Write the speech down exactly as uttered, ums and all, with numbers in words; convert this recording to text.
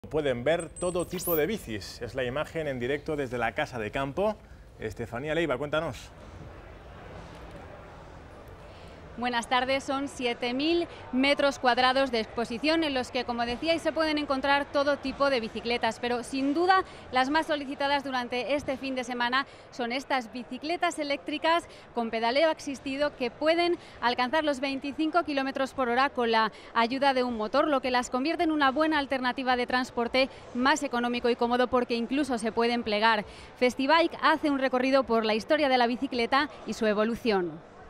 Pueden ver todo tipo de bicis. Es la imagen en directo desde la Casa de Campo. Estefanía Leiva, cuéntanos. Buenas tardes, son siete mil metros cuadrados de exposición en los que, como decíais, se pueden encontrar todo tipo de bicicletas, pero sin duda las más solicitadas durante este fin de semana son estas bicicletas eléctricas con pedaleo asistido que pueden alcanzar los veinticinco kilómetros por hora con la ayuda de un motor, lo que las convierte en una buena alternativa de transporte más económico y cómodo porque incluso se pueden plegar. Festibike hace un recorrido por la historia de la bicicleta y su evolución.